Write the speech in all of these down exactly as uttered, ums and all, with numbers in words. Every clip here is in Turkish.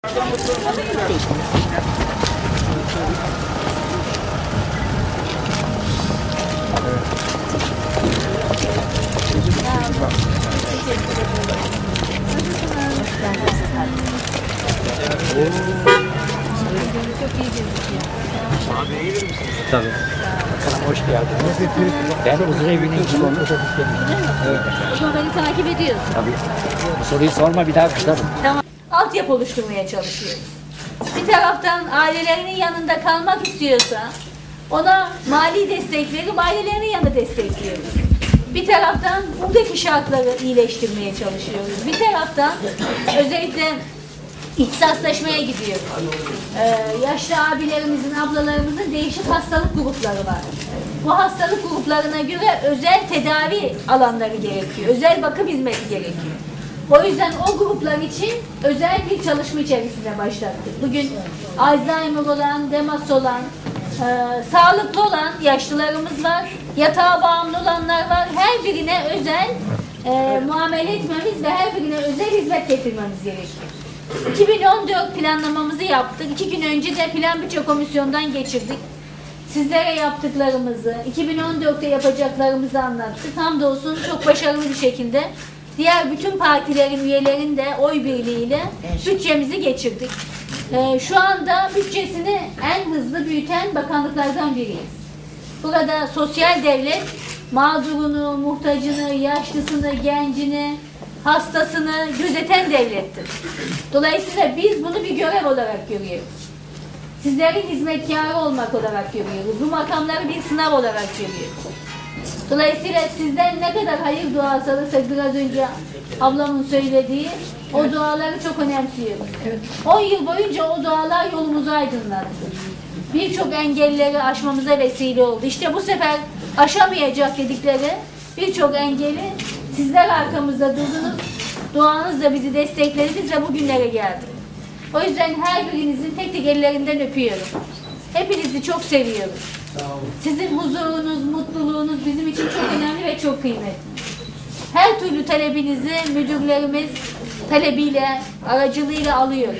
Tabii. Bakalım, hoş geldiniz. Ben huzur evinin kilonu. Evet. O zaman beni takip ediyorsun. Tabii. Bu soruyu sorma, bir daha kızarım. Tamam. Altyapı oluşturmaya çalışıyoruz. Bir taraftan ailelerinin yanında kalmak istiyorsa ona mali destek verip ailelerinin yanında destekliyoruz. Bir taraftan buradaki şartları iyileştirmeye çalışıyoruz. Bir taraftan özellikle ihtisaslaşmaya gidiyoruz. Ee, yaşlı abilerimizin, ablalarımızın değişik hastalık grupları var. Bu hastalık gruplarına göre özel tedavi alanları gerekiyor. Özel bakım hizmeti gerekiyor. O yüzden o gruplar için özel bir çalışma içerisinde başlattık. Bugün Alzheimer olan, demas olan, e, sağlıklı olan yaşlılarımız var. Yatağa bağımlı olanlar var. Her birine özel e, muamele etmemiz ve her birine özel hizmet getirmemiz gerekiyor. iki bin on dört planlamamızı yaptık. İki gün önce de plan bütçe komisyondan geçirdik. Sizlere yaptıklarımızı, iki bin on dörtte yapacaklarımızı anlattık. Hamdolsun çok başarılı bir şekilde diğer bütün partilerin üyelerin de oy birliğiyle bütçemizi geçirdik. Ee, şu anda bütçesini en hızlı büyüten bakanlıklardan biriyiz. Burada sosyal devlet mağdurunu, muhtacını, yaşlısını, gencini, hastasını gözeten devlettir. Dolayısıyla biz bunu bir görev olarak görüyoruz. Sizlerin hizmetkarı olmak olarak görüyoruz. Bu makamları bir sınav olarak görüyoruz. Dolayısıyla sizden ne kadar hayır duası alırsak biraz önce ablamın söylediği o duaları çok önemsiyoruz. on yıl boyunca o dualar yolumuzu aydınlattı. Birçok engelleri aşmamıza vesile oldu. İşte bu sefer aşamayacak dedikleri birçok engeli sizler arkamızda durdunuz. Duanızla bizi desteklediniz ve bugünlere geldik. O yüzden her birinizin tek tek ellerinden öpüyorum. Hepinizi çok seviyorum. Sizin huzurunuz, mutluluğunuz bizim için çok önemli ve çok kıymetli. Her türlü talebinizi müdürlerimiz talebiyle, aracılığıyla alıyoruz.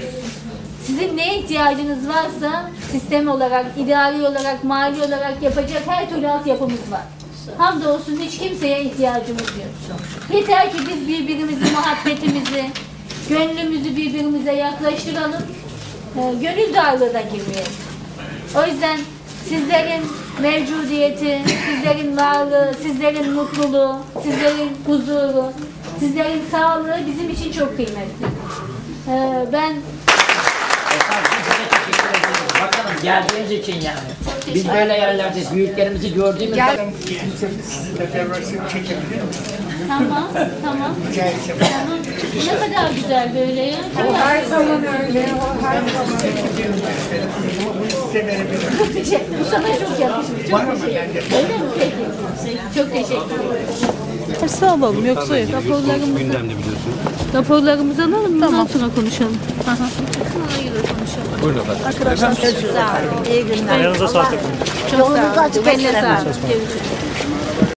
Sizin neye ihtiyacınız varsa sistem olarak, idari olarak, mali olarak yapacak her türlü altyapımız var. Hamdolsun hiç kimseye ihtiyacımız yok. Yeter ki biz birbirimizi, muhabbetimizi, gönlümüzü birbirimize yaklaştıralım. E, gönül darlığı da girmeyelim. O yüzden sizlerin mevcudiyeti, sizlerin varlığı, sizlerin mutluluğu, sizlerin huzuru, sizlerin sağlığı bizim için çok kıymetli. E, ben Bakalım, geldiğiniz için yani. Biz böyle yerlerde büyüklerimizi gördüğümüz zaman... Tamam, tamam. Tamam. Ne kadar güzel böyle ya. O her zaman öyle, o her zaman Çok teşekkür. Bu sana çok yakışmış. Çok teşekkür ederim. Öyle mi? Peki. Çok teşekkür ederim. Varsa alalım, yoksa yok. Raporlarımızı, Gündemde biliyorsun. raporlarımızı alalım mı? Tamam. Ondan sonra konuşalım. Aha. Sonra göre konuşalım. Buyurun efendim. Arkadaşlar, sağ olun. İyi günler. Ayağınıza sağlık. Çok sağ olun. Açık Eline sağlık. Görüşürüz.